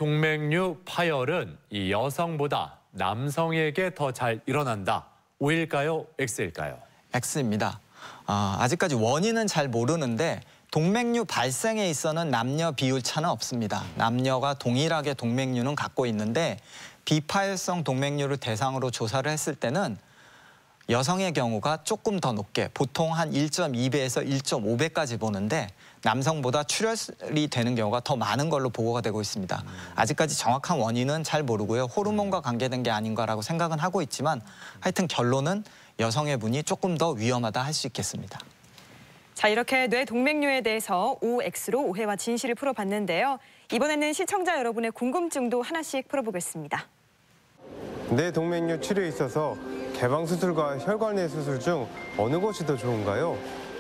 뇌동맥류 파열은 이 여성보다 남성에게 더 잘 일어난다. O일까요? X일까요? X입니다. 어, 아직까지 원인은 잘 모르는데 동맥류 발생에 있어서는 남녀 비율 차는 없습니다. 남녀가 동일하게 동맥류는 갖고 있는데 비파열성 동맥류를 대상으로 조사를 했을 때는 여성의 경우가 조금 더 높게 보통 한 일 점 이 배에서 일 점 오 배까지 보는데 남성보다 출혈이 되는 경우가 더 많은 걸로 보고가 되고 있습니다. 아직까지 정확한 원인은 잘 모르고요. 호르몬과 관계된 게 아닌가라고 생각은 하고 있지만 하여튼 결론은 여성의 분이 조금 더 위험하다 할 수 있겠습니다. 자, 이렇게 뇌동맥류에 대해서 오 엑스로 오해와 진실을 풀어봤는데요. 이번에는 시청자 여러분의 궁금증도 하나씩 풀어보겠습니다. 뇌동맥류 치료에 있어서 개방수술과 혈관내 수술 중 어느 것이 더 좋은가요?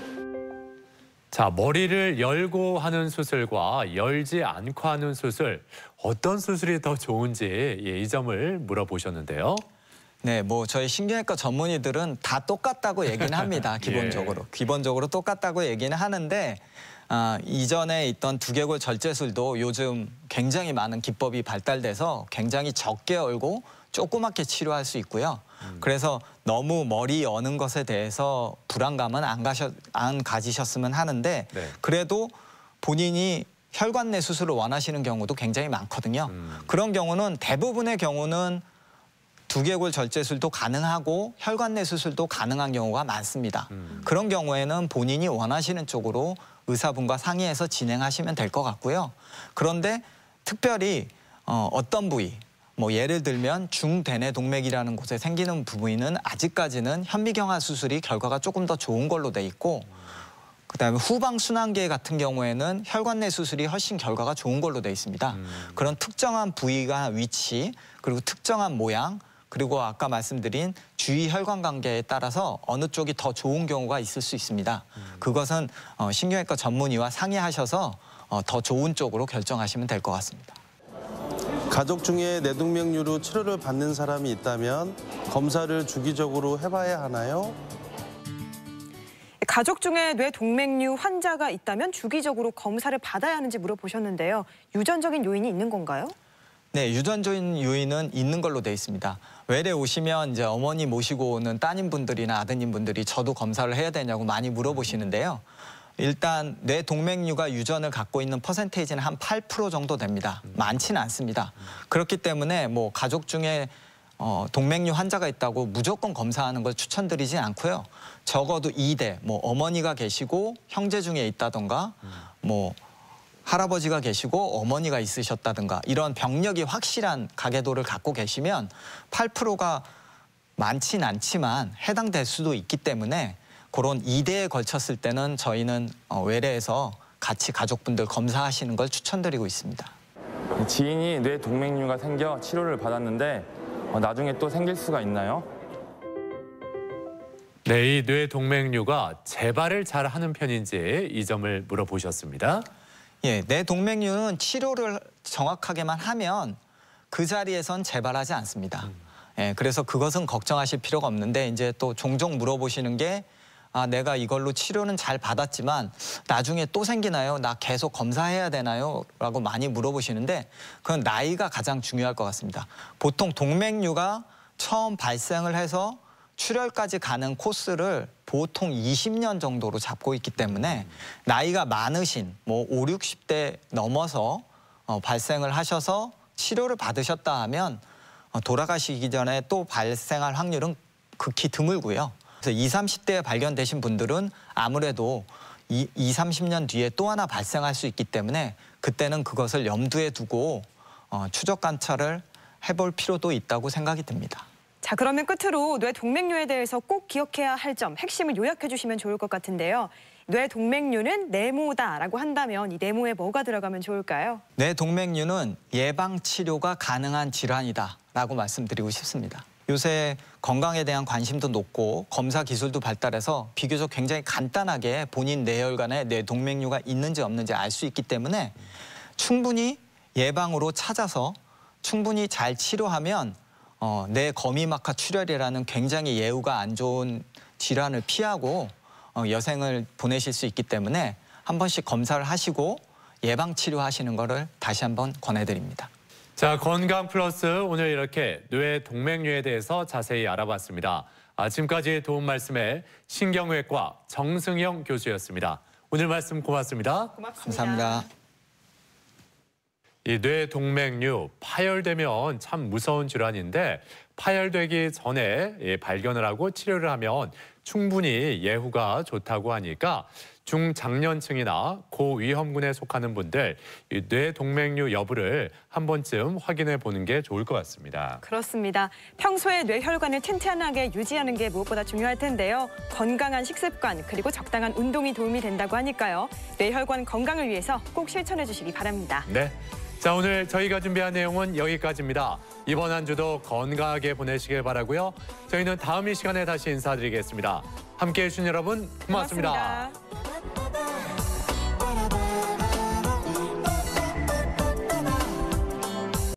자, 머리를 열고 하는 수술과 열지 않고 하는 수술, 어떤 수술이 더 좋은지 예, 이 점을 물어보셨는데요. 네, 뭐 저희 신경외과 전문의들은 다 똑같다고 얘기는 합니다. 기본적으로. 예. 기본적으로 똑같다고 얘기는 하는데 아, 이전에 있던 두개골 절제술도 요즘 굉장히 많은 기법이 발달돼서 굉장히 적게 열고 조그맣게 치료할 수 있고요. 음. 그래서 너무 머리 여는 것에 대해서 불안감은 안, 가셔, 안 가지셨으면 하는데 네. 그래도 본인이 혈관내 수술을 원하시는 경우도 굉장히 많거든요. 음. 그런 경우는 대부분의 경우는 두개골 절제술도 가능하고 혈관내 수술도 가능한 경우가 많습니다. 음. 그런 경우에는 본인이 원하시는 쪽으로 의사분과 상의해서 진행하시면 될 것 같고요. 그런데 특별히 어, 어떤 부위, 뭐 예를 들면 중대뇌 동맥이라는 곳에 생기는 부위는 아직까지는 현미경화 수술이 결과가 조금 더 좋은 걸로 돼 있고 그다음에 후방순환계 같은 경우에는 혈관내 수술이 훨씬 결과가 좋은 걸로 돼 있습니다. 음. 그런 특정한 부위가 위치 그리고 특정한 모양 그리고 아까 말씀드린 주위 혈관 관계에 따라서 어느 쪽이 더 좋은 경우가 있을 수 있습니다. 음. 그것은 어, 신경외과 전문의와 상의하셔서 어, 더 좋은 쪽으로 결정하시면 될 것 같습니다. 가족 중에 뇌동맥류로 치료를 받는 사람이 있다면 검사를 주기적으로 해봐야 하나요? 가족 중에 뇌동맥류 환자가 있다면 주기적으로 검사를 받아야 하는지 물어보셨는데요. 유전적인 요인이 있는 건가요? 네, 유전적인 요인은 있는 걸로 돼 있습니다. 외래 오시면 이제 어머니 모시고 오는 따님분들이나 아드님분들이 저도 검사를 해야 되냐고 많이 물어보시는데요. 일단 뇌동맥류가 유전을 갖고 있는 퍼센테이지는 한 팔 퍼센트 정도 됩니다. 많지는 않습니다. 그렇기 때문에 뭐 가족 중에 어, 동맥류 환자가 있다고 무조건 검사하는 걸 추천드리진 않고요. 적어도 이 대, 뭐 어머니가 계시고 형제 중에 있다던가 뭐 할아버지가 계시고 어머니가 있으셨다든가 이런 병력이 확실한 가계도를 갖고 계시면 팔 퍼센트가 많진 않지만 해당될 수도 있기 때문에 그런 이 대에 걸쳤을 때는 저희는 외래에서 같이 가족분들 검사하시는 걸 추천드리고 있습니다. 지인이 뇌동맥류가 생겨 치료를 받았는데 나중에 또 생길 수가 있나요? 네, 이 뇌동맥류가 재발을 잘 하는 편인지 이 점을 물어보셨습니다. 예, 뇌동맥류는 치료를 정확하게만 하면 그 자리에선 재발하지 않습니다. 음. 예, 그래서 그것은 걱정하실 필요가 없는데 이제 또 종종 물어보시는 게 아, 내가 이걸로 치료는 잘 받았지만 나중에 또 생기나요? 나 계속 검사해야 되나요? 라고 많이 물어보시는데 그건 나이가 가장 중요할 것 같습니다. 보통 동맥류가 처음 발생을 해서 출혈까지 가는 코스를 보통 이십 년 정도로 잡고 있기 때문에 나이가 많으신 뭐 오, 육십 대 넘어서 어, 발생을 하셔서 치료를 받으셨다 하면 어, 돌아가시기 전에 또 발생할 확률은 극히 드물고요. 그래서 이십, 삼십 대에 발견되신 분들은 아무래도 이십, 삼십 년 뒤에 또 하나 발생할 수 있기 때문에 그때는 그것을 염두에 두고 어, 추적 관찰을 해볼 필요도 있다고 생각이 듭니다. 자, 그러면 끝으로 뇌동맥류에 대해서 꼭 기억해야 할 점, 핵심을 요약해 주시면 좋을 것 같은데요. 뇌동맥류는 네모다라고 한다면 이 네모에 뭐가 들어가면 좋을까요? 뇌동맥류는 예방 치료가 가능한 질환이다라고 말씀드리고 싶습니다. 요새 건강에 대한 관심도 높고 검사 기술도 발달해서 비교적 굉장히 간단하게 본인 뇌혈관에 뇌동맥류가 있는지 없는지 알 수 있기 때문에 충분히 예방으로 찾아서 충분히 잘 치료하면 어, 뇌 거미막하 출혈이라는 굉장히 예후가 안 좋은 질환을 피하고 어, 여생을 보내실 수 있기 때문에 한 번씩 검사를 하시고 예방 치료하시는 거를 다시 한번 권해드립니다. 자, 건강 플러스 오늘 이렇게 뇌동맥류에 대해서 자세히 알아봤습니다. 아, 지금까지 도움 말씀에 신경외과 정승영 교수였습니다. 오늘 말씀 고맙습니다. 고맙습니다. 감사합니다. 이 뇌동맥류 파열되면 참 무서운 질환인데 파열되기 전에 예, 발견을 하고 치료를 하면 충분히 예후가 좋다고 하니까 중장년층이나 고위험군에 속하는 분들 이 뇌동맥류 여부를 한 번쯤 확인해 보는 게 좋을 것 같습니다. 그렇습니다. 평소에 뇌혈관을 튼튼하게 유지하는 게 무엇보다 중요할 텐데요. 건강한 식습관 그리고 적당한 운동이 도움이 된다고 하니까요. 뇌혈관 건강을 위해서 꼭 실천해 주시기 바랍니다. 네. 자, 오늘 저희가 준비한 내용은 여기까지입니다. 이번 한 주도 건강하게 보내시길 바라고요. 저희는 다음 이 시간에 다시 인사드리겠습니다. 함께해 주신 여러분 고맙습니다. 고맙습니다.